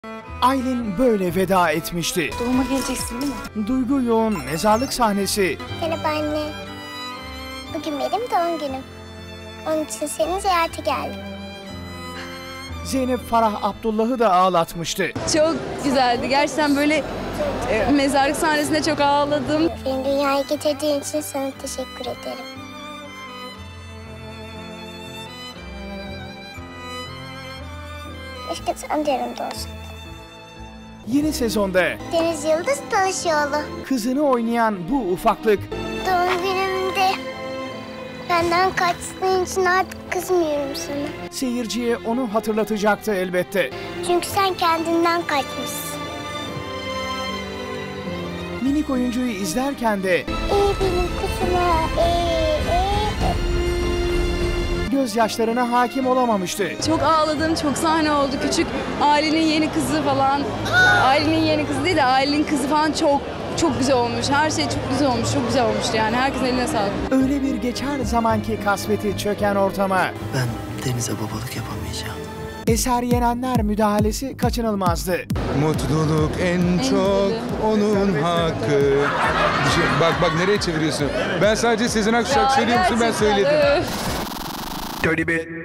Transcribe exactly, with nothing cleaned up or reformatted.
Aylin böyle veda etmişti. Doğuma geleceksin değil mi? Duygu yoğun mezarlık sahnesi. Merhaba anne. Bugün benim doğum günüm. Onun için seni ziyarete geldim. Zeynep Farah Abdullah'ı da ağlatmıştı. Çok güzeldi. Gerçekten böyle e, mezarlık sahnesinde çok ağladım. Beni dünyaya getirdiğin için sana teşekkür ederim. Keşke sen de yanımda olsaydın. Yeni sezonda Deniz Yıldız Talaşoğlu. kızını oynayan bu ufaklık Doğum günümde benden kaçtığın için artık kızmıyorum sana. seyirciye onu hatırlatacaktı elbette. Çünkü sen kendinden kaçmışsın. Minik oyuncuyu izlerken de İyi benim kızıma, iyi, iyi. gözyaşlarına hakim olamamıştı. Çok ağladım, çok sahne oldu. Küçük ailenin yeni kızı falan. Ailenin yeni kızı değil de ailenin kızı falan çok çok güzel olmuş. Her şey çok güzel olmuş, çok güzel olmuştu yani. Herkesin eline sağlık. Öyle bir geçer zamanki kasveti çöken ortama Ben Deniz'e babalık yapamayacağım. Eser Yenenler müdahalesi kaçınılmazdı. Mutluluk en çok onun hakkı. Bak bak nereye çeviriyorsun? Ben sadece Sezen Aksu şarkı söylüyor musun? Ben Gerçekten, söyledim. öf. Dirty bit.